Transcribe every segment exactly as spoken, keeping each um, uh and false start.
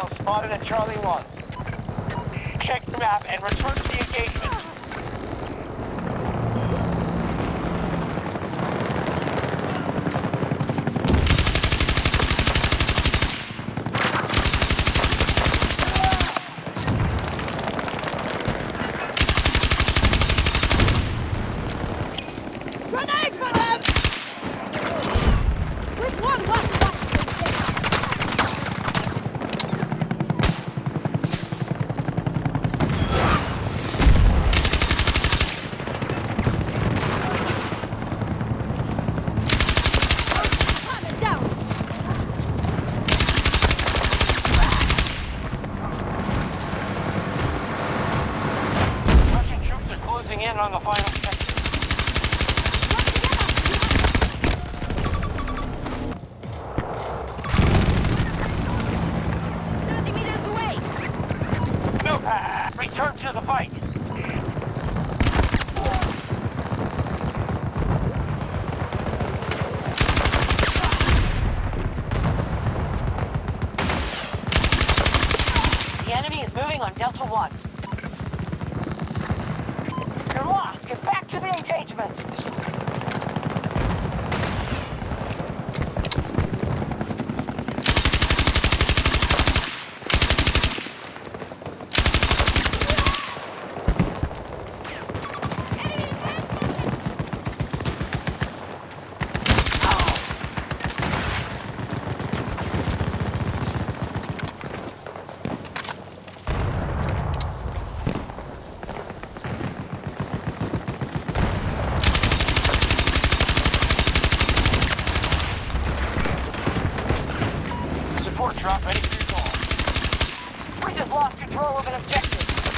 Hostiles spotted at Charlie one. Check the map and return to the engagement. Grenade for them! With one weapon! In on the final sector. thirty meters away! No, uh, return to the fight. The enemy is moving on Delta one. You're lost. Get back to the engagement. Drop ready for your call. We just lost control of an objective.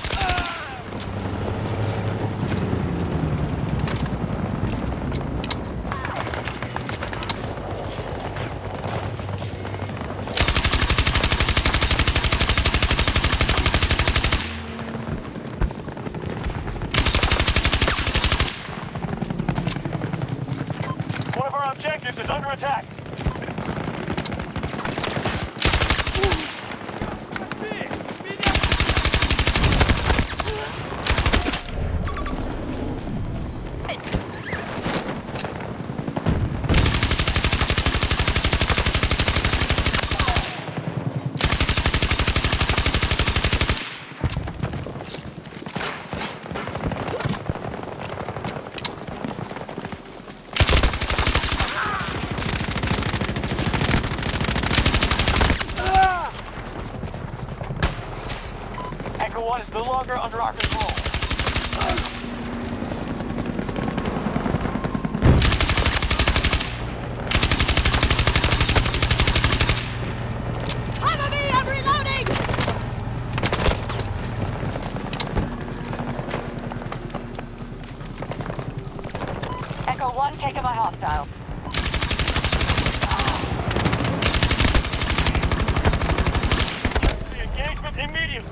One of our objectives is under attack. One is no longer under our control. Cover me! I'm reloading! Echo one, taken by hostiles. The engagement immediately.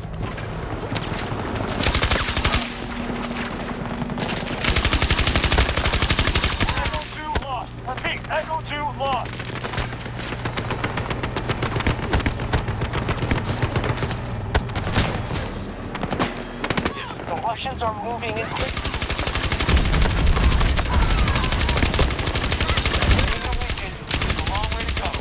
Repeat, Echo two lost. The Russians are moving in quickly. It's a long way to go.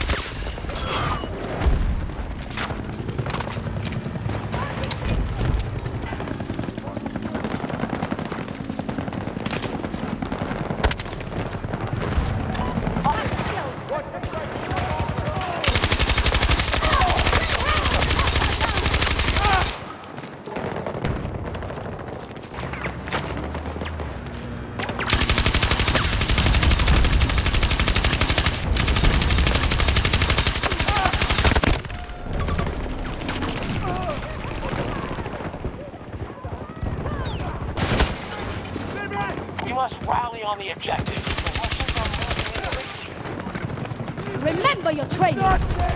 We must rally on the objective. The Russians are moving in the region. Remember your training!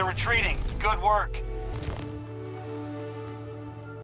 retreating. Good work.